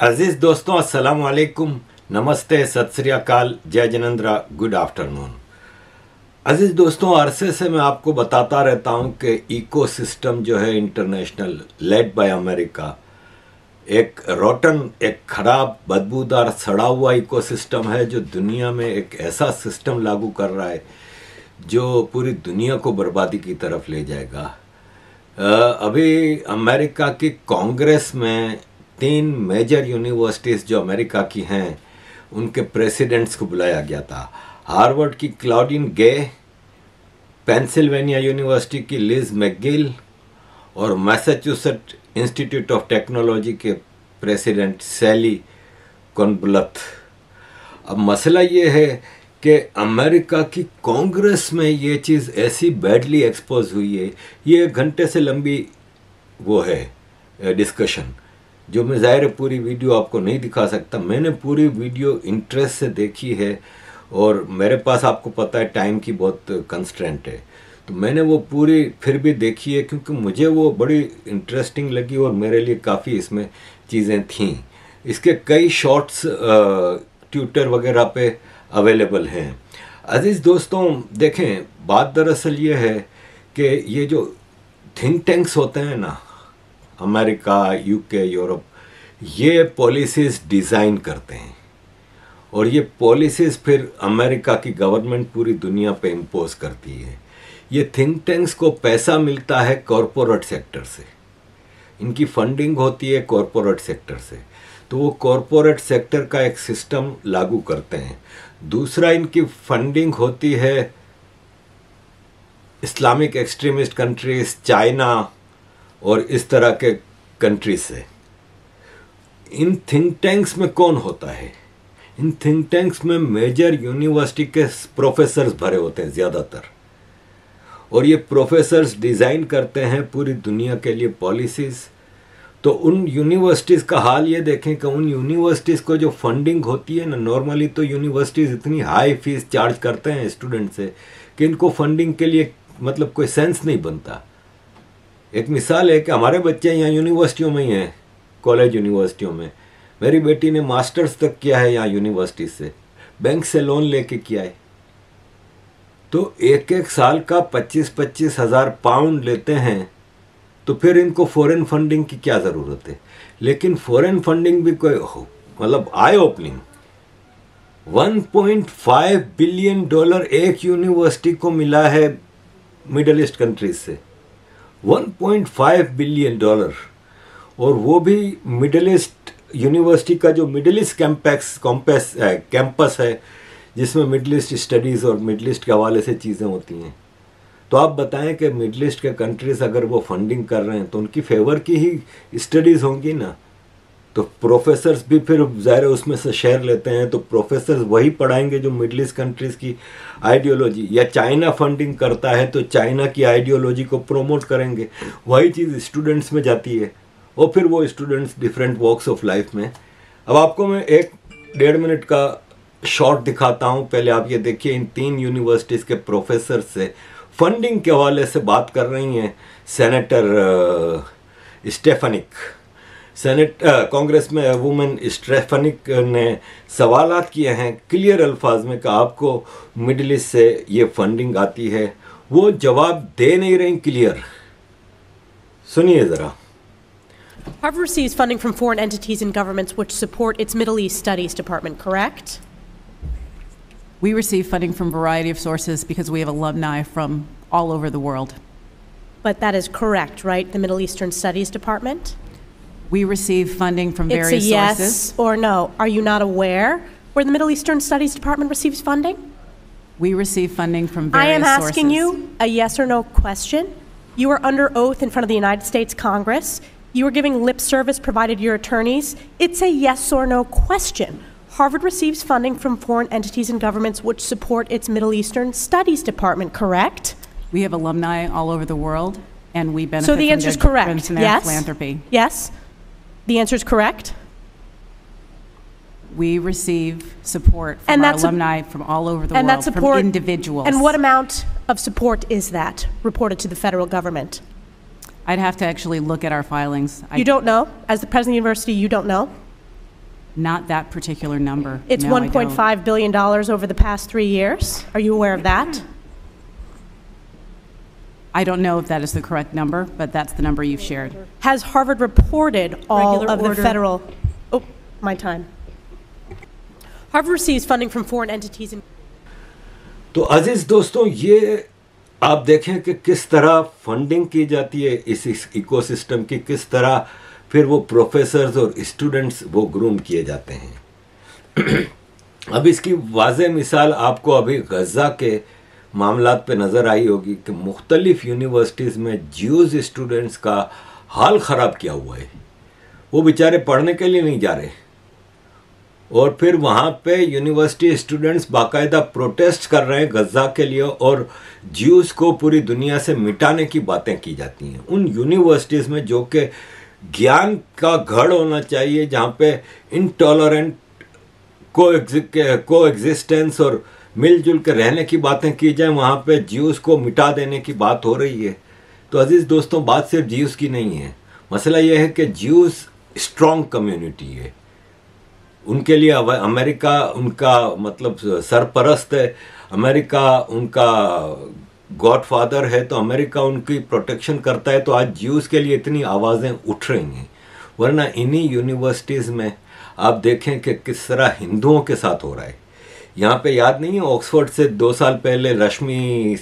अजीज दोस्तों, अस्सलाम वालेकुम, नमस्ते, सत श्री अकाल, जय जिनेंद्रा, गुड आफ्टरनून। अजीज दोस्तों, अरसे से मैं आपको बताता रहता हूं कि इकोसिस्टम जो है इंटरनेशनल लेड बाय अमेरिका एक रोटन, एक खराब, बदबूदार, सड़ा हुआ इकोसिस्टम है जो दुनिया में एक ऐसा सिस्टम लागू कर रहा है जो पूरी दुनिया को बर्बादी की तरफ ले जाएगा। अभी अमेरिका की कांग्रेस में 3 मेजर यूनिवर्सिटीज़ जो अमेरिका की हैं उनके प्रेसिडेंट्स को बुलाया गया था। हार्वर्ड की क्लाउडिन गे, पेंसिल्वेनिया यूनिवर्सिटी की लिज मैकगिल और मैसाचुसेट्स इंस्टीट्यूट ऑफ टेक्नोलॉजी के प्रेसिडेंट सैली कॉर्नब्लथ। अब मसला ये है कि अमेरिका की कांग्रेस में ये चीज़ ऐसी बैडली एक्सपोज हुई है। ये 1 घंटे से लंबी वो है डिस्कशन, जो मैं ज़ाहिर पूरी वीडियो आपको नहीं दिखा सकता। मैंने पूरी वीडियो इंटरेस्ट से देखी है और मेरे पास, आपको पता है, टाइम की बहुत कंस्ट्रेंट है, तो मैंने वो पूरी फिर भी देखी है क्योंकि मुझे वो बड़ी इंटरेस्टिंग लगी और मेरे लिए काफ़ी इसमें चीज़ें थीं। इसके कई शॉर्ट्स ट्विटर वगैरह पे अवेलेबल हैं। अजीज़ दोस्तों, देखें, बात दरअसल ये है कि ये जो थिंक टैंक्स होते हैं ना, अमेरिका, यूके, यूरोप, ये पॉलिसीज़ डिज़ाइन करते हैं और ये पॉलिसीज़ फिर अमेरिका की गवर्नमेंट पूरी दुनिया पे इम्पोज करती है। ये थिंक टैंक्स को पैसा मिलता है कॉरपोरेट सेक्टर से, इनकी फंडिंग होती है कॉरपोरेट सेक्टर से, तो वो कॉरपोरेट सेक्टर का एक सिस्टम लागू करते हैं। दूसरा, इनकी फंडिंग होती है इस्लामिक एक्सट्रीमिस्ट कंट्रीज, चाइना और इस तरह के कंट्री से। इन थिंक टैंक्स में कौन होता है? इन थिंक टैंक्स में मेजर यूनिवर्सिटी के प्रोफेसर्स भरे होते हैं ज़्यादातर, और ये प्रोफेसर्स डिज़ाइन करते हैं पूरी दुनिया के लिए पॉलिसीज़। तो उन यूनिवर्सिटीज़ का हाल ये देखें कि उन यूनिवर्सिटीज़ को जो फंडिंग होती है ना, नॉर्मली तो यूनिवर्सिटीज़ इतनी हाई फीस चार्ज करते हैं स्टूडेंट से कि इनको फंडिंग के लिए मतलब कोई सेंस नहीं बनता। एक मिसाल है कि हमारे बच्चे यहाँ यूनिवर्सिटियों में ही हैं, कॉलेज यूनिवर्सिटियों में। मेरी बेटी ने मास्टर्स तक किया है यहाँ यूनिवर्सिटी से, बैंक से लोन लेके किया है। तो एक साल का 25-25 हज़ार पाउंड लेते हैं, तो फिर इनको फॉरेन फंडिंग की क्या ज़रूरत है? लेकिन फॉरेन फंडिंग भी कोई मतलब आई ओपनिंग, $1.5 बिलियन एक यूनिवर्सिटी को मिला है मिडल ईस्ट कंट्रीज से। $1.5 बिलियन, और वो भी मिडल ईस्ट यूनिवर्सिटी का जो मिडल ईस्ट कैंपस है जिसमें मिडल ईस्ट स्टडीज़ और मिडल ईस्ट के हवाले से चीज़ें होती हैं। तो आप बताएं कि मिडल ईस्ट के कंट्रीज़ अगर वो फंडिंग कर रहे हैं तो उनकी फेवर की ही स्टडीज़ होंगी ना। तो प्रोफेसर्स भी फिर ज़ाहिर उसमें से शेयर लेते हैं, तो प्रोफेसर्स वही पढ़ाएंगे जो मिडल ईस्ट कंट्रीज़ की आइडियोलॉजी, या चाइना फंडिंग करता है तो चाइना की आइडियोलॉजी को प्रमोट करेंगे। वही चीज़ स्टूडेंट्स में जाती है और फिर वो students different walks of life में। अब आपको मैं 1-1.5 मिनट का शॉर्ट दिखाता हूँ। पहले आप ये देखिए, इन 3 यूनिवर्सिटीज़ के प्रोफेसर से फंडिंग के हवाले से बात कर रही हैं सेनेटर स्टेफनिक। कांग्रेस में वुमेन स्टेफनिक ने सवालात किए हैं क्लियर अल्फाज में कि आपको मिडिल ईस्ट से ये फंडिंग आती है। वो जवाब दे नहीं रही क्लियर, सुनिए ज़रा। Harvard receives funding from foreign entities and governments which support its Middle East Studies Department, correct? We receive funding from a variety of sources because we have alumni from all over the world. But that is correct, right? The Middle Eastern Studies Department? We receive funding from various sources. It's a yes or no. Are you not aware where the Middle Eastern Studies Department receives funding? We receive funding from various sources. I am asking you a yes or no question. You are under oath in front of the United States Congress. You are giving lip service provided your attorneys. It's a yes or no question. Harvard receives funding from foreign entities and governments which support its Middle Eastern Studies Department, correct? We have alumni all over the world, and we benefit so the answer is correct. from their yes? philanthropy. Yes? The answer is correct? We receive support from our alumni from all over the world, from individuals. And what amount of support is that reported to the federal government? I'd have to actually look at our filings. You don't know? As the president of the university, you don't know? Not that particular number. It's No, I don't. $1.5 billion over the past 3 years. Are you aware of that? I don't know if that is the correct number, but that's the number you've shared. Has Harvard reported all Regular of the order. federal? Oh, my time. Harvard receives funding from foreign entities. तो अजीज दोस्तों, ये आप देखें कि किस तरह funding की जाती है इस इकोसिस्टम की, किस तरह फिर वो प्रोफेसर्स और स्टूडेंट्स वो ग्रूम किए जाते हैं। अब इसकी वाज़ेह मिसाल आपको अभी गज़ा के मामलात पे नज़र आई होगी कि मुख्तलिफ यूनिवर्सिटीज़ में ज्यूज़ स्टूडेंट्स का हाल ख़राब किया हुआ है। वो बेचारे पढ़ने के लिए नहीं जा रहे, और फिर वहाँ पे यूनिवर्सिटी स्टूडेंट्स बाकायदा प्रोटेस्ट कर रहे हैं गज़ा के लिए, और ज्यूज़ को पूरी दुनिया से मिटाने की बातें की जाती हैं उन यूनिवर्सिटीज़ में जो कि ज्ञान का गढ़ होना चाहिए, जहाँ पे इंटॉलरेंट को एग्जिस्टेंस और मिलजुल के रहने की बातें की जाए, वहाँ पे ज्यूज़ को मिटा देने की बात हो रही है। तो अजीज़ दोस्तों, बात सिर्फ ज्यूज़ की नहीं है। मसला यह है कि ज्यूज़ स्ट्रॉन्ग कम्युनिटी है, उनके लिए अमेरिका उनका मतलब सरपरस्त है, अमेरिका उनका गॉडफादर है, तो अमेरिका उनकी प्रोटेक्शन करता है। तो आज ज्यूज़ के लिए इतनी आवाज़ें उठ रही हैं, वरना इन्हीं यूनिवर्सिटीज़ में आप देखें कि किस तरह हिंदुओं के साथ हो रहा है। यहाँ पे याद नहीं है, ऑक्सफोर्ड से 2 साल पहले रश्मि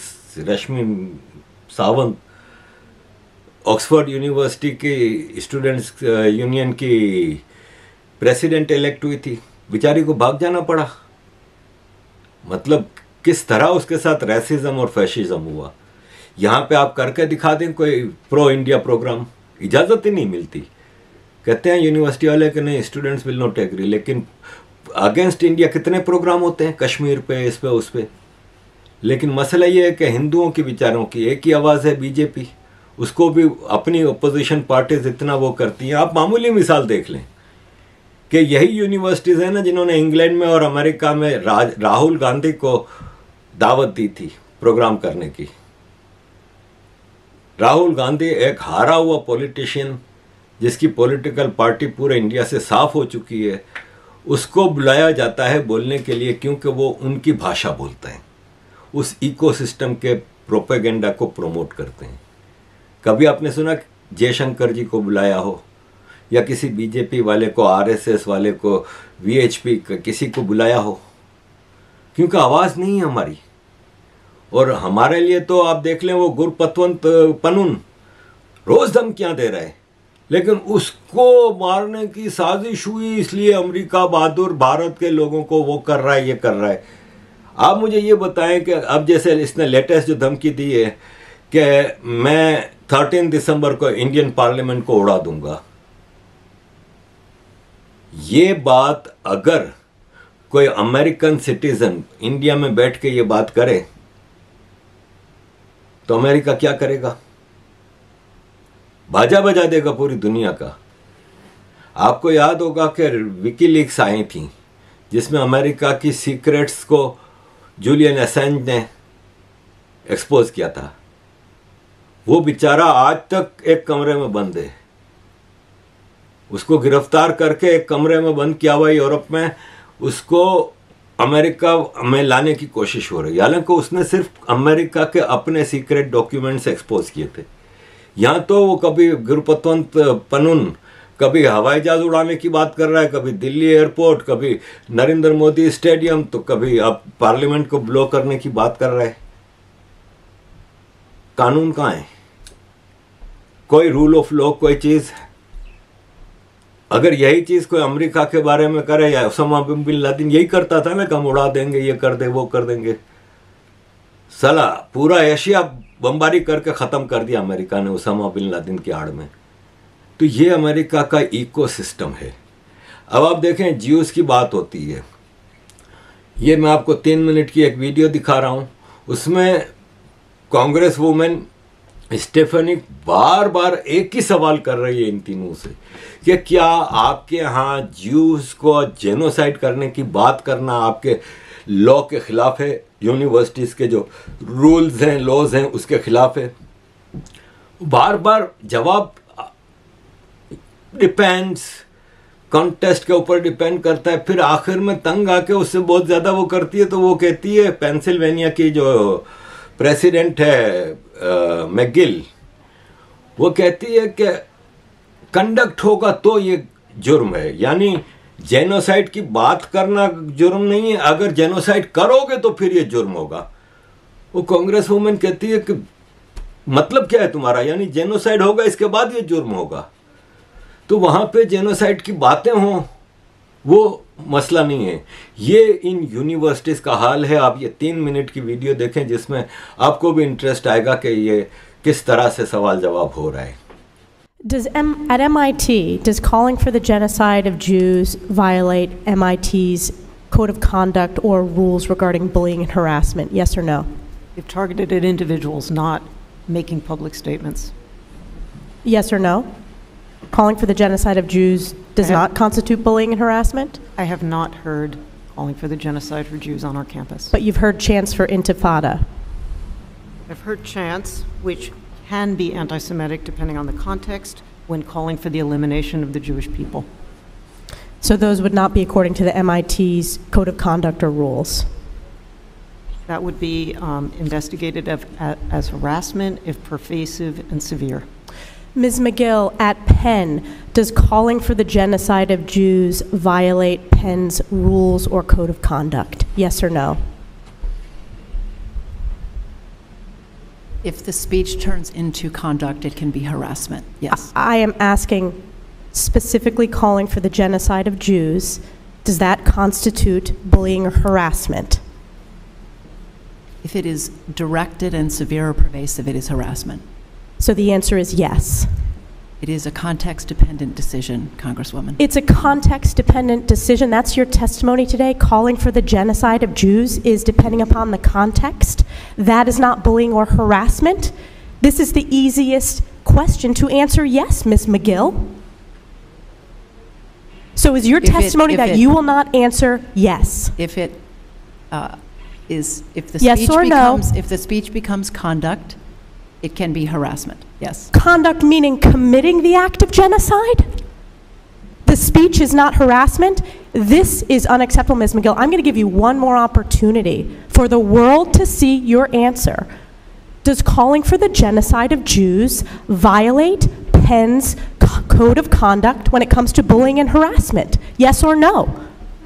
सावंत ऑक्सफोर्ड यूनिवर्सिटी की स्टूडेंट्स यूनियन की प्रेसिडेंट इलेक्ट हुई थी, बेचारी को भाग जाना पड़ा। मतलब किस तरह उसके साथ रेसिज्म और फैशिज्म हुआ। यहाँ पे आप करके दिखा दें कोई प्रो इंडिया प्रोग्राम, इजाज़त ही नहीं मिलती। कहते हैं यूनिवर्सिटी वाले कि नहीं, स्टूडेंट्स विल नॉट एग्री, लेकिन अगेंस्ट इंडिया कितने प्रोग्राम होते हैं कश्मीर पे, इस पे उस पे। लेकिन मसला ये है कि हिंदुओं की बेचारों की एक ही आवाज़ है, बीजेपी, उसको भी अपनी अपोजिशन पार्टीज इतना वो करती हैं। आप मामूली मिसाल देख लें कि यही यूनिवर्सिटीज़ हैं ना जिन्होंने इंग्लैंड में और अमेरिका में राहुल गांधी को दावत दी थी प्रोग्राम करने की। राहुल गांधी एक हारा हुआ पॉलिटिशियन जिसकी पॉलिटिकल पार्टी पूरे इंडिया से साफ हो चुकी है, उसको बुलाया जाता है बोलने के लिए क्योंकि वो उनकी भाषा बोलते हैं, उस इकोसिस्टम के प्रोपेगेंडा को प्रमोट करते हैं। कभी आपने सुना जयशंकर जी को बुलाया हो, या किसी बीजेपी वाले को, आरएसएस वाले को, वीएचपी किसी को बुलाया हो? क्योंकि आवाज़ नहीं है हमारी। और हमारे लिए तो आप देख लें, वो गुरपतवंत पनुन रोज़ धमकियाँ दे रहे हैं, लेकिन उसको मारने की साजिश हुई, इसलिए अमेरिका बहादुर भारत के लोगों को वो कर रहा है, ये कर रहा है। आप मुझे ये बताएं कि अब जैसे इसने लेटेस्ट जो धमकी दी है कि मैं 13 दिसंबर को इंडियन पार्लियामेंट को उड़ा दूंगा, ये बात अगर कोई अमेरिकन सिटीजन इंडिया में बैठ के ये बात करे तो अमेरिका क्या करेगा? बाजा बजा देगा पूरी दुनिया का। आपको याद होगा कि विकीलीक्स आई थी जिसमें अमेरिका की सीक्रेट्स को जूलियन असेंज ने एक्सपोज किया था। वो बेचारा आज तक एक कमरे में बंद है, उसको गिरफ्तार करके एक कमरे में बंद किया हुआ यूरोप में, उसको अमेरिका में लाने की कोशिश हो रही है। हालांकि उसने सिर्फ अमेरिका के अपने सीक्रेट डॉक्यूमेंट्स एक्सपोज किए थे। यहाँ तो वो कभी गुरपतवंत पनुन कभी हवाई जहाज उड़ाने की बात कर रहा है, कभी दिल्ली एयरपोर्ट, कभी नरेंद्र मोदी स्टेडियम, तो कभी अब पार्लियामेंट को ब्लो करने की बात कर रहा है। कानून कहाँ है? कोई रूल ऑफ लॉ, कोई चीज? अगर यही चीज कोई अमेरिका के बारे में करे, या उसामा बिन लादेन यही करता था ना कि हम उड़ा देंगे, ये कर दे, वो कर देंगे। साला पूरा एशिया बमबारी करके ख़त्म कर दिया अमेरिका ने उसामा बिन लादेन की आड़ में। तो ये अमेरिका का इकोसिस्टम है। अब आप देखें, ज्यूज़ की बात होती है, ये मैं आपको 3 मिनट की एक वीडियो दिखा रहा हूँ। उसमें कांग्रेस वुमेन स्टेफनी बार बार एक ही सवाल कर रही है इन तीनों से कि क्या आपके यहाँ ज्यूज़ को जेनोसाइड करने की बात करना आपके लॉ के खिलाफ है, यूनिवर्सिटीज़ के जो रूल्स हैं, लॉज हैं, उसके खिलाफ है? बार बार जवाब डिपेंड्स, कॉन्टेस्ट के ऊपर डिपेंड करता है। फिर आखिर में तंग आके उससे बहुत ज़्यादा वो करती है, तो वो कहती है, पेंसिल्वेनिया की जो प्रेसिडेंट है मैगिल, वो कहती है कि कंडक्ट होगा तो ये जुर्म है, यानी जेनोसाइड की बात करना जुर्म नहीं है, अगर जेनोसाइड करोगे तो फिर ये जुर्म होगा। वो कांग्रेस वुमेन कहती है कि मतलब क्या है तुम्हारा, यानी जेनोसाइड होगा इसके बाद ये जुर्म होगा। तो वहां पे जेनोसाइड की बातें हों वो मसला नहीं है। ये इन यूनिवर्सिटीज़ का हाल है। आप ये 3 मिनट की वीडियो देखें जिसमें आपको भी इंटरेस्ट आएगा कि ये किस तरह से सवाल जवाब हो रहा है। At MIT, does calling for the genocide of Jews violate MIT's code of conduct or rules regarding bullying and harassment? Yes or no? If targeted at individuals, not making public statements. Yes or no? Calling for the genocide of Jews does not constitute bullying and harassment? I have not heard calling for the genocide for Jews on our campus. But you've heard chants for intifada. I've heard chants which can be anti-Semitic depending on the context when calling for the elimination of the Jewish people. So those would not be according to the MIT's code of conduct or rules? That would be investigated as harassment if pervasive and severe. Ms. McGill, at Penn, does calling for the genocide of Jews violate Penn's rules or code of conduct? Yes or no? If the speech turns into conduct, it can be harassment, yes. I am asking specifically calling for the genocide of Jews. Does that constitute bullying or harassment? If it is directed and severe or pervasive, it is harassment. So the answer is yes. It is a context-dependent decision, Congresswoman. It's a context-dependent decision. That's your testimony today. Calling for the genocide of Jews is depending upon the context. That is not bullying or harassment. This is the easiest question to answer yes, Ms. McGill. So is your testimony that you will not answer yes? If it if the yes speech or becomes, no? if the speech becomes conduct, it can be harassment, yes. Conduct meaning committing the act of genocide? The speech is not harassment? This is unacceptable, Ms. McGill. I'm going to give you one more opportunity for the world to see your answer. Does calling for the genocide of Jews violate Penn's code of conduct when it comes to bullying and harassment? Yes or no?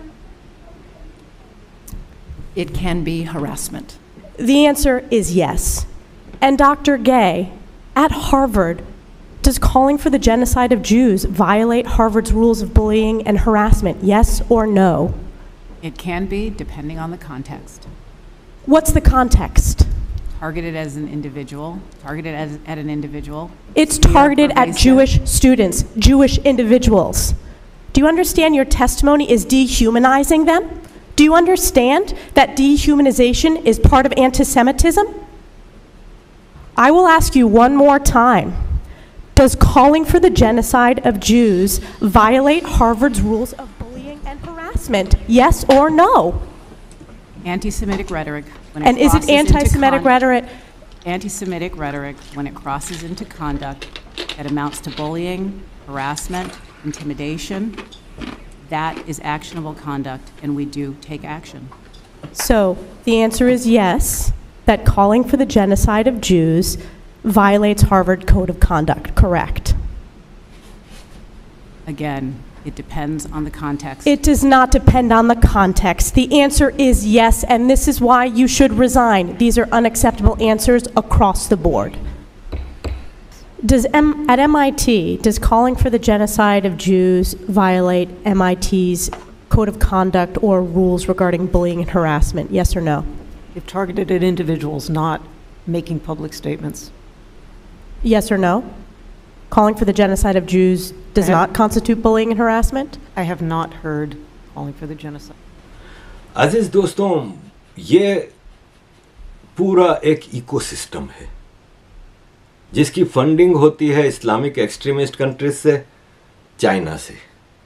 It can be harassment. The answer is yes. And Dr. Gay, at Harvard, does calling for the genocide of Jews violate Harvard's rules of bullying and harassment? Yes or no? It can be, depending on the context. What's the context? Targeted as an individual, targeted at an individual. It's targeted at Jewish students, Jewish individuals. Do you understand your testimony is dehumanizing them? Do you understand that dehumanization is part of anti-Semitism? I will ask you one more time. Does calling for the genocide of Jews violate Harvard's rules of bullying and harassment? Yes or no? Anti-Semitic rhetoric. When And is it anti-Semitic rhetoric? Anti-Semitic rhetoric, when it crosses into conduct that amounts to bullying, harassment, intimidation, that is actionable conduct, and we do take action. So the answer is yes, that calling for the genocide of Jews violates Harvard Code of Conduct, correct? Again, it depends on the context. It does not depend on the context. The answer is yes, and this is why you should resign. These are unacceptable answers across the board. At MIT, does calling for the genocide of Jews violate MIT's Code of Conduct or rules regarding bullying and harassment? Yes or no? If targeted at individuals, not making public statements. Yes or no? Calling for the genocide of Jews does not constitute bullying and harassment? I have not heard calling for the genocide. अजीज दोस्तों, ये पूरा एक ecosystem है जिसकी funding होती है Islamic extremist countries से, China से,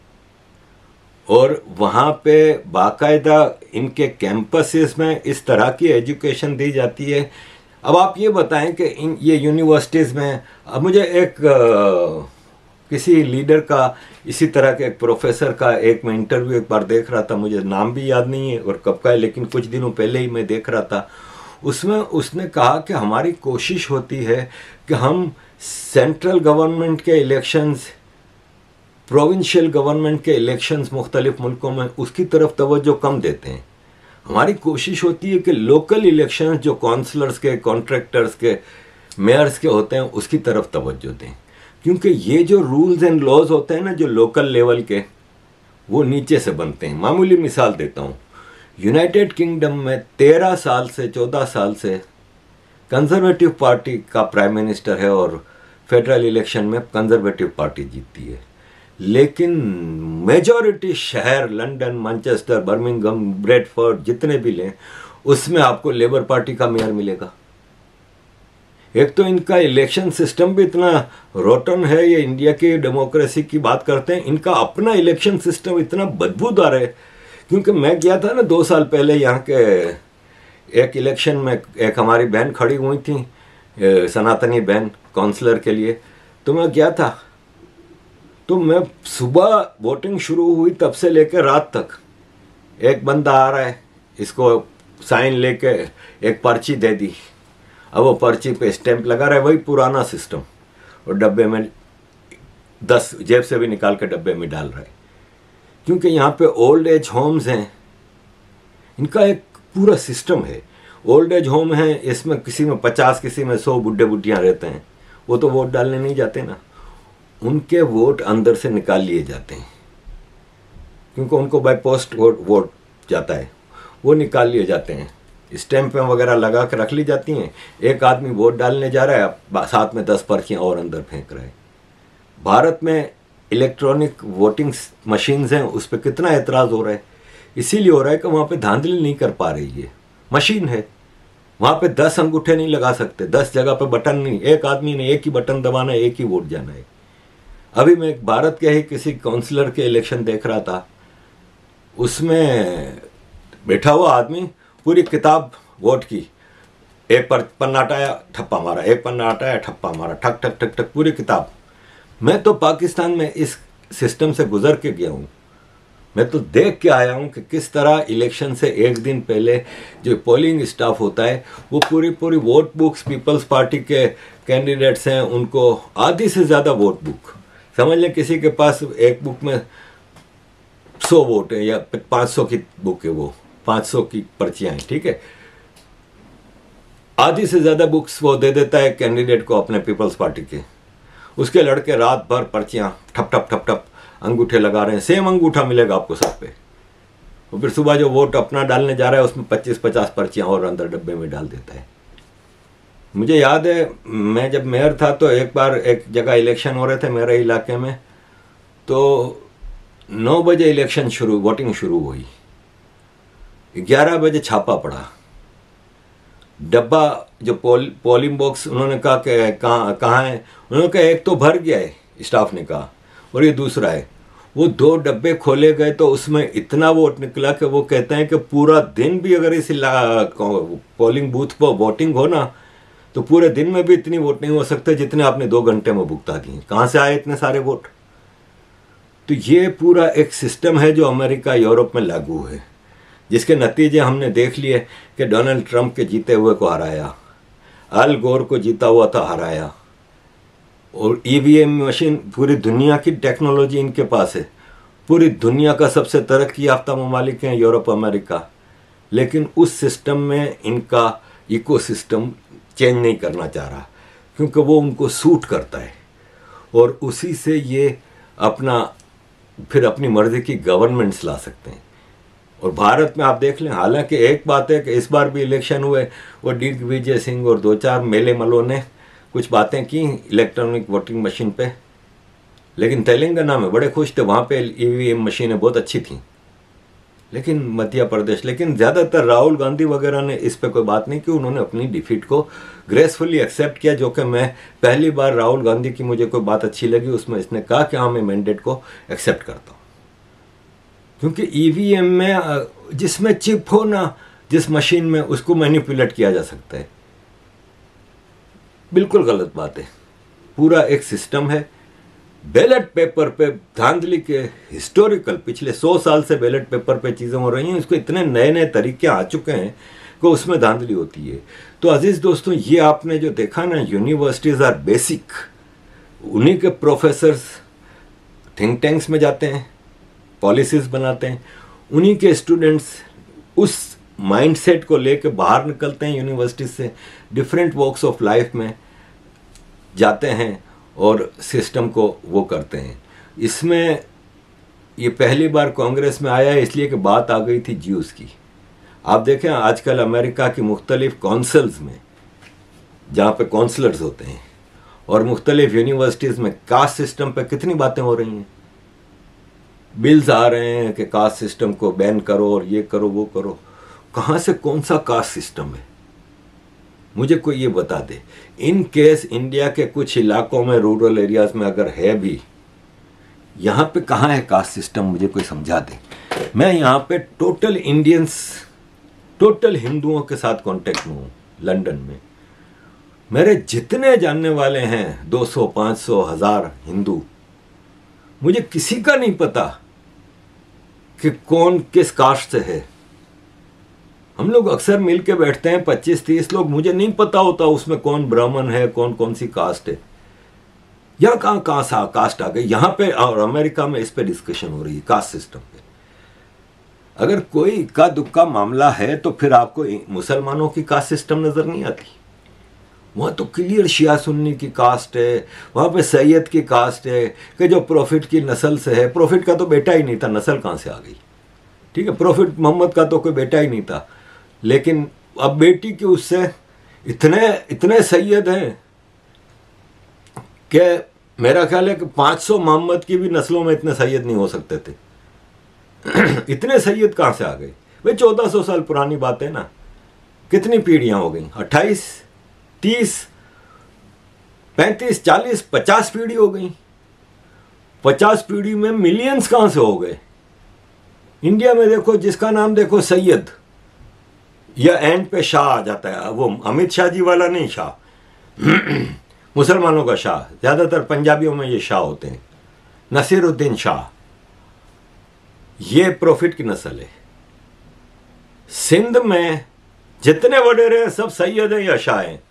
और वहाँ पे बाकायदा इनके कैंपसेस में इस तरह की एजुकेशन दी जाती है। अब आप ये बताएं कि ये यूनिवर्सिटीज़ में, अब मुझे एक किसी लीडर का, इसी तरह के एक प्रोफेसर का एक मैं इंटरव्यू एक बार देख रहा था, मुझे नाम भी याद नहीं है और कब का है, लेकिन कुछ दिनों पहले ही मैं देख रहा था। उसमें उसने कहा कि हमारी कोशिश होती है कि हम सेंट्रल गवर्नमेंट के इलेक्शंस, प्रोविंशियल गवर्नमेंट के इलेक्शंस मुख्तलिफ मुल्कों में, उसकी तरफ तवज्जो कम देते हैं। हमारी कोशिश होती है कि लोकल इलेक्शंस जो काउंसलर्स के, कॉन्ट्रैक्टर्स के, मेयर्स के होते हैं, उसकी तरफ तवज्जो दें, क्योंकि ये जो रूल्स एंड लॉज होते हैं ना जो लोकल लेवल के, वो नीचे से बनते हैं। मामूली मिसाल देता हूँ, यूनाइटेड किंगडम में 13 साल से 14 साल से कंजर्वेटिव पार्टी का प्राइम मिनिस्टर है और फेडरल इलेक्शन में कंजर्वेटिव पार्टी जीतती है, लेकिन मेजॉरिटी शहर लंदन, मैनचेस्टर, बर्मिंघम, ब्रेडफोर्ड जितने भी लें, उसमें आपको लेबर पार्टी का मेयर मिलेगा। एक तो इनका इलेक्शन सिस्टम भी इतना रोटन है, ये इंडिया की डेमोक्रेसी की बात करते हैं, इनका अपना इलेक्शन सिस्टम इतना बदबूदार है। क्योंकि मैं गया था ना 2 साल पहले यहाँ के एक इलेक्शन में, एक हमारी बहन खड़ी हुई थी, सनातनी बहन, काउंसलर के लिए, तो मैं गया था। तो मैं सुबह वोटिंग शुरू हुई तब से लेकर रात तक, एक बंदा आ रहा है, इसको साइन लेके एक पर्ची दे दी, अब वो पर्ची पे स्टैंप लगा रहा है, वही पुराना सिस्टम, और डब्बे में 10 जेब से भी निकाल के डब्बे में डाल रहा है। क्योंकि यहाँ पे ओल्ड एज होम्स हैं, इनका एक पूरा सिस्टम है। ओल्ड एज होम है, इसमें किसी में 50, किसी में 100 बुढ़े बुढ़ियाँ रहते हैं, वो तो वोट डालने नहीं जाते ना, उनके वोट अंदर से निकाल लिए जाते हैं, क्योंकि उनको बाय पोस्ट वोट जाता है, वो निकाल लिए जाते हैं, स्टैंपें वगैरह लगा के रख ली जाती हैं। एक आदमी वोट डालने जा रहा है, साथ में 10 पर्चियाँ और अंदर फेंक रहा है। भारत में इलेक्ट्रॉनिक वोटिंग मशीन्स हैं, उस पर कितना एतराज़ हो रहा है, इसीलिए हो रहा है कि वहाँ पे धांधली नहीं कर पा रही है। मशीन है, वहाँ पे 10 अंगूठे नहीं लगा सकते, 10 जगह पे बटन नहीं, एक आदमी ने एक ही बटन दबाना है, एक ही वोट जाना है। अभी मैं भारत के ही किसी काउंसलर के इलेक्शन देख रहा था, उसमें बैठा हुआ आदमी पूरी किताब वोट की, एक पन्ना हटाया ठप्पा मारा, एक पन्ना हटाया ठप्पा मारा, ठक ठक ठक ठक पूरी किताब। मैं तो पाकिस्तान में इस सिस्टम से गुजर के गया हूँ, मैं तो देख के आया हूँ कि किस तरह इलेक्शन से एक दिन पहले जो पोलिंग स्टाफ होता है वो पूरी वोट बुक्स, पीपल्स पार्टी के कैंडिडेट्स हैं उनको आधी से ज़्यादा वोट बुक, समझ लें किसी के पास एक बुक में 100 वोट है या 500 की बुक है, वो 500 की पर्चियाँ हैं, ठीक है, आधी से ज़्यादा बुक्स वो दे देता है कैंडिडेट को अपने पीपल्स पार्टी के। उसके लड़के रात भर पर्चियाँ ठप ठप ठप ठप अंगूठे लगा रहे हैं, सेम अंगूठा मिलेगा आपको सब पे। और फिर सुबह जो वोट अपना डालने जा रहा है उसमें 25-50 पर्चियाँ और अंदर डब्बे में डाल देता है। मुझे याद है मैं जब मेयर था तो एक बार एक जगह इलेक्शन हो रहे थे मेरे इलाके में, तो 9 बजे इलेक्शन वोटिंग शुरू हुई, 11 बजे छापा पड़ा, डब्बा जो पोलिंग बॉक्स उन्होंने कहा कि कहाँ है, उन्होंने कहा एक तो भर गया है, स्टाफ ने कहा, और ये दूसरा है। वो 2 डब्बे खोले गए तो उसमें इतना वोट निकला कि वो कहते हैं कि पूरा दिन भी अगर इस पोलिंग बूथ पर वोटिंग हो ना तो पूरे दिन में भी इतनी वोट नहीं हो सकते जितने आपने 2 घंटे में भुगता दिए। कहाँ से आए इतने सारे वोट? तो ये पूरा एक सिस्टम है जो अमेरिका, यूरोप में लागू है, जिसके नतीजे हमने देख लिए कि डोनाल्ड ट्रंप के जीते हुए को हराया, अल गोर को जीता हुआ था हराया, और ईवीएम मशीन, पूरी दुनिया की टेक्नोलॉजी इनके पास है, पूरी दुनिया का सबसे तरक्की याफ्ता ममालिक हैं यूरोप, अमेरिका, लेकिन उस सिस्टम में इनका इकोसिस्टम चेंज नहीं करना चाह रहा क्योंकि वो उनको सूट करता है, और उसी से ये फिर अपनी मर्जी की गवर्नमेंट्स ला सकते हैं। और भारत में आप देख लें, हालांकि एक बात है कि इस बार भी इलेक्शन हुए, वो दिग्विजय सिंह और 2-4 मेले मलों ने कुछ बातें की इलेक्ट्रॉनिक वोटिंग मशीन पे, लेकिन तेलंगाना में बड़े खुश थे, वहाँ पे ईवीएम मशीनें बहुत अच्छी थीं। लेकिन मध्य प्रदेश, लेकिन ज़्यादातर राहुल गांधी वगैरह ने इस पे कोई बात नहीं की, उन्होंने अपनी डिफीट को ग्रेसफुली एक्सेप्ट किया, जो कि मैं पहली बार राहुल गांधी की मुझे कोई बात अच्छी लगी उसमें इसने कहा कि हाँ मैं मैंडेट को एक्सेप्ट करता हूँ। क्योंकि ईवीएम में जिसमें चिप हो ना, जिस मशीन में, उसको मैनिपुलेट किया जा सकता है, बिल्कुल गलत बात है। पूरा एक सिस्टम है बैलेट पेपर पे धांधली के हिस्टोरिकल पिछले 100 साल से बैलेट पेपर पे चीज़ें हो रही हैं, उसको इतने नए नए तरीके आ चुके हैं कि उसमें धांधली होती है। तो अजीज दोस्तों, ये आपने जो देखा ना, यूनिवर्सिटीज़ आर बेसिक, उन्हीं के प्रोफेसर्स थिंक टैंक्स में जाते हैं, पॉलिसीज बनाते हैं, उन्हीं के स्टूडेंट्स उस माइंडसेट को लेके बाहर निकलते हैं यूनिवर्सिटी से, डिफरेंट वॉक्स ऑफ लाइफ में जाते हैं और सिस्टम को वो करते हैं। इसमें ये पहली बार कांग्रेस में आया है इसलिए कि बात आ गई थी ज्यूस की। आप देखें आजकल अमेरिका की मुख्तलिफ काउंसिल्स में, जहाँ पे काउंसलर्स होते हैं, और मुख्तलिफ यूनिवर्सिटीज़ में कास्ट सिस्टम पे कितनी बातें हो रही हैं। बिल्स आ रहे हैं कि कास्ट सिस्टम को बैन करो और ये करो वो करो। कहाँ से कौन सा कास्ट सिस्टम है, मुझे कोई ये बता दे। इन केस इंडिया के कुछ इलाकों में, रूरल एरियाज में अगर है भी, यहाँ पे कहाँ है कास्ट सिस्टम, मुझे कोई समझा दे। मैं यहाँ पे टोटल इंडियंस, टोटल हिंदुओं के साथ कांटेक्ट में हूँ लंदन में। मेरे जितने जानने वाले हैं 200, 500, 1000 हिंदू, मुझे किसी का नहीं पता कि कौन किस कास्ट से है। हम लोग अक्सर मिल के बैठते हैं 25-30 लोग, मुझे नहीं पता होता उसमें कौन ब्राह्मण है, कौन कौन सी कास्ट है। यहाँ कहाँ सा कास्ट आ गई यहाँ पे, और अमेरिका में इस पे डिस्कशन हो रही है कास्ट सिस्टम पे। अगर कोई इक्का दुक्का मामला है तो फिर आपको मुसलमानों की कास्ट सिस्टम नजर नहीं आती। वहाँ तो क्लियर शिया सुन्नी की कास्ट है, वहाँ पे सैयद की कास्ट है कि जो प्रॉफिट की नस्ल से है। प्रॉफिट का तो बेटा ही नहीं था, नस्ल कहाँ से आ गई? ठीक है, प्रॉफिट मोहम्मद का तो कोई बेटा ही नहीं था, लेकिन अब बेटी की उससे इतने सैयद हैं कि मेरा ख्याल है कि 500 मोहम्मद की भी नस्लों में इतने सैयद नहीं हो सकते थे। इतने सैयद कहाँ से आ गए भाई? 1400 साल पुरानी बात है ना। कितनी पीढ़ियां हो गई? 28, 30, 35, 40, 50 पीढ़ी हो गई। 50 पीढ़ी में मिलियंस कहाँ से हो गए? इंडिया में देखो, जिसका नाम देखो सैयद, या एंड पे शाह आ जाता है। वो अमित शाह जी वाला नहीं, शाह मुसलमानों का शाह। ज्यादातर पंजाबियों में ये शाह होते हैं, नसीरुद्दीन शाह। ये प्रॉफिट की नस्ल है। सिंध में जितने वडेरे हैं सब सैयद हैं या शाह हैं।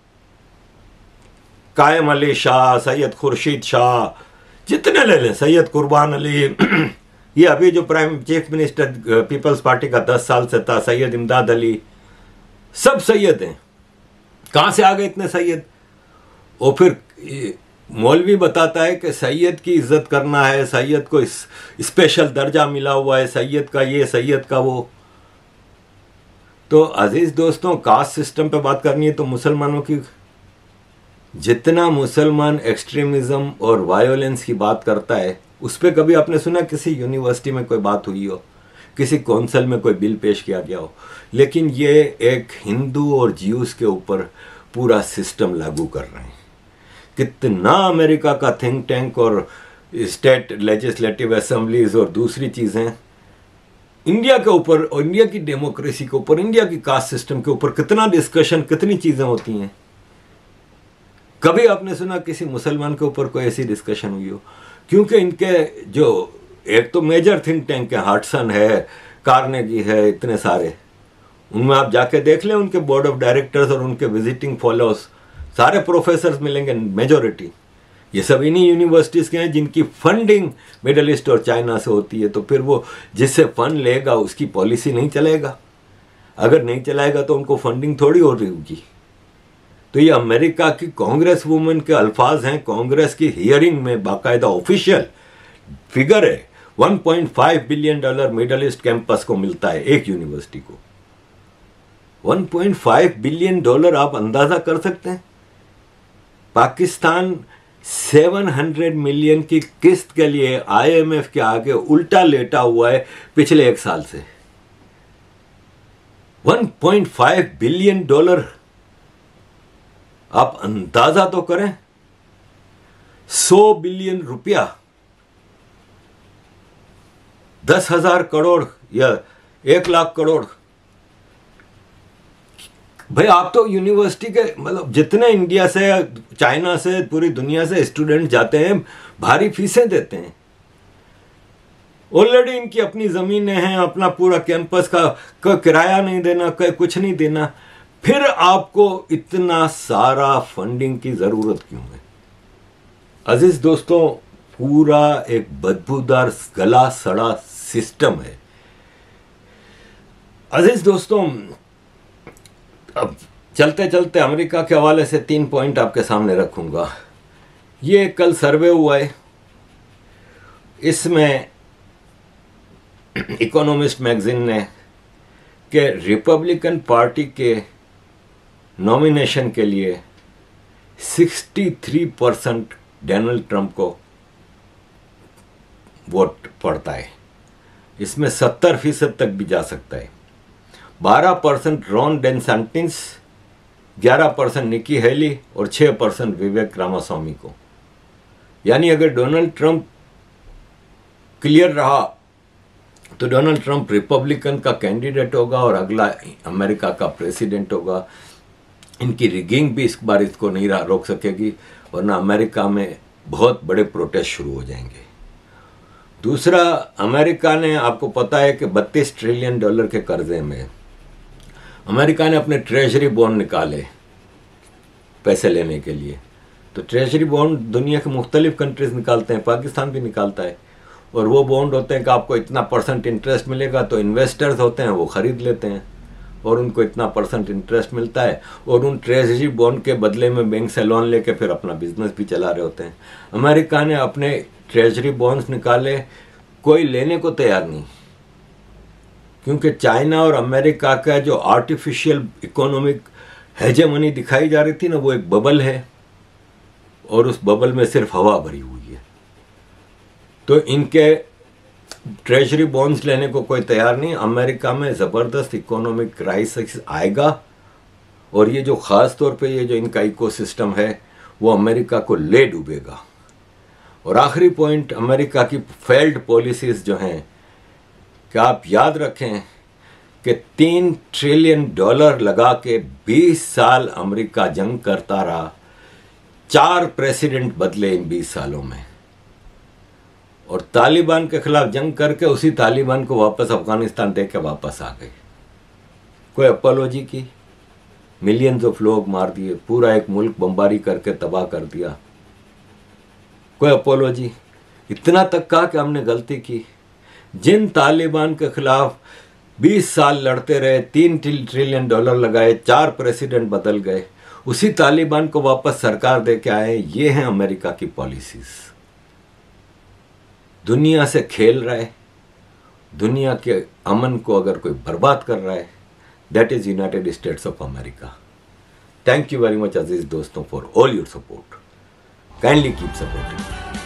कायम अली शाह, सैयद खुर्शीद शाह, जितने ले लें, सैयद कुर्बान अली, ये अभी जो prime chief minister Peoples Party का 10 साल से था, सैयद इमदाद अली, सब सैयद हैं। कहां से आ गए इतने सैयद? और फिर मौलवी बताता है कि सैयद की इज्जत करना है, सैयद को स्पेशल दर्जा मिला हुआ है, सैयद का ये, सैयद का वो। तो अजीज दोस्तों, कास्ट सिस्टम पे बात करनी है तो मुसलमानों की, जितना मुसलमान एक्सट्रीमिज्म और वायोलेंस की बात करता है, उस पर कभी आपने सुना किसी यूनिवर्सिटी में कोई बात हुई हो, किसी कौंसिल में कोई बिल पेश किया गया हो? लेकिन ये एक हिंदू और ज्यूस के ऊपर पूरा सिस्टम लागू कर रहे हैं। कितना अमेरिका का थिंक टैंक और स्टेट लेजिस्लेटिव असेंबलीज और दूसरी चीजें इंडिया के ऊपर, और इंडिया की डेमोक्रेसी के ऊपर, इंडिया की कास्ट सिस्टम के ऊपर कितना डिस्कशन, कितनी चीजें होती हैं। कभी आपने सुना किसी मुसलमान के ऊपर कोई ऐसी डिस्कशन हुई हो? क्योंकि इनके जो एक तो मेजर थिंक टैंक है, हार्टसन है, कार्नेगी है, इतने सारे, उनमें आप जाके देख लें, उनके बोर्ड ऑफ डायरेक्टर्स और उनके विजिटिंग फॉलोअर्स सारे प्रोफेसर्स मिलेंगे, मेजोरिटी ये सब इन्हीं यूनिवर्सिटीज़ के हैं जिनकी फंडिंग मिडल ईस्ट और चाइना से होती है। तो फिर वो जिससे फंड लेगा उसकी पॉलिसी नहीं चलेगा। अगर नहीं चलाएगा तो उनको फंडिंग थोड़ी हो रही होगी। तो ये अमेरिका की कांग्रेस वुमेन के अल्फाज हैं। कांग्रेस की हियरिंग में बाकायदा ऑफिशियल फिगर है, $1.5 बिलियन मिडल ईस्ट कैंपस को मिलता है, एक यूनिवर्सिटी को। $1.5 बिलियन, आप अंदाजा कर सकते हैं। पाकिस्तान 700 मिलियन की किस्त के लिए IMF के आगे उल्टा लेटा हुआ है पिछले 1 साल से। $1.5 बिलियन, आप अंदाजा तो करें। 100 बिलियन रुपया, 10,000 करोड़ या 1 लाख करोड़, भाई आप तो यूनिवर्सिटी के मतलब जितने इंडिया से, चाइना से, पूरी दुनिया से स्टूडेंट जाते हैं, भारी फीसें देते हैं। ऑलरेडी इनकी अपनी ज़मीनें हैं, अपना पूरा कैंपस का किराया नहीं देना, कुछ नहीं देना, फिर आपको इतना सारा फंडिंग की ज़रूरत क्यों है? अजीज दोस्तों, पूरा एक बदबूदार गला सड़ा सिस्टम है। अजीज दोस्तों, अब चलते चलते अमेरिका के हवाले से 3 पॉइंट आपके सामने रखूंगा। ये कल सर्वे हुआ है, इसमें इकोनॉमिस्ट मैगजीन ने कि रिपब्लिकन पार्टी के नॉमिनेशन के लिए 63% डोनाल्ड ट्रंप को वोट पड़ता है। इसमें 70% तक भी जा सकता है। 12% रॉन डेसेंटिस, 11% निकी हेली और 6% विवेक रामास्वामी को। यानी अगर डोनाल्ड ट्रंप क्लियर रहा तो डोनाल्ड ट्रंप रिपब्लिकन का कैंडिडेट होगा और अगला अमेरिका का प्रेसिडेंट होगा। इनकी रिगिंग भी इस बार इसको नहीं रोक सकेगी, वरना अमेरिका में बहुत बड़े प्रोटेस्ट शुरू हो जाएंगे। दूसरा, अमेरिका ने, आपको पता है कि $32 ट्रिलियन के कर्जे में अमेरिका ने अपने ट्रेजरी बॉन्ड निकाले पैसे लेने के लिए। तो ट्रेजरी बॉन्ड दुनिया के मुख्तलिफ कंट्रीज निकालते हैं, पाकिस्तान भी निकालता है, और वो बॉन्ड होते हैं कि आपको इतना % इंटरेस्ट मिलेगा, तो इन्वेस्टर्स होते हैं वो ख़रीद लेते हैं और उनको इतना % इंटरेस्ट मिलता है, और उन ट्रेजरी बॉन्ड के बदले में बैंक से लोन लेके फिर अपना बिजनेस भी चला रहे होते हैं। अमेरिका ने अपने ट्रेजरी बॉन्ड्स निकाले, कोई लेने को तैयार नहीं, क्योंकि चाइना और अमेरिका का जो आर्टिफिशियल इकोनॉमिक हेजेमनी दिखाई जा रही थी ना, वो एक बबल है और उस बबल में सिर्फ हवा भरी हुई है। तो इनके ट्रेजरी बॉन्ड्स लेने को कोई तैयार नहीं। अमेरिका में ज़बरदस्त इकोनॉमिक क्राइसिस आएगा, और ये जो ख़ास तौर पे ये जो इनका इकोसिस्टम है वो अमेरिका को ले डूबेगा। और आखिरी पॉइंट, अमेरिका की फेल्ड पॉलिसीज़ जो हैं, कि आप याद रखें कि $3 ट्रिलियन लगा के 20 साल अमेरिका जंग करता रहा, 4 प्रेसिडेंट बदले इन 20 सालों में, और तालिबान के खिलाफ जंग करके उसी तालिबान को वापस अफगानिस्तान दे के वापस आ गए। कोई अपोलॉजी की? मिलियंस ऑफ लोग मार दिए, पूरा एक मुल्क बमबारी करके तबाह कर दिया। कोई अपोलॉजी? इतना तक कहा कि हमने गलती की। जिन तालिबान के खिलाफ 20 साल लड़ते रहे, $3 ट्रिलियन लगाए, 4 प्रेसिडेंट बदल गए, उसी तालिबान को वापस सरकार दे के आए। ये हैं अमेरिका की पॉलिसीज। दुनिया से खेल रहा है, दुनिया के अमन को अगर कोई बर्बाद कर रहा है, that is United States of America. Thank you very much अजीज दोस्तों for all your support. Kindly keep supporting.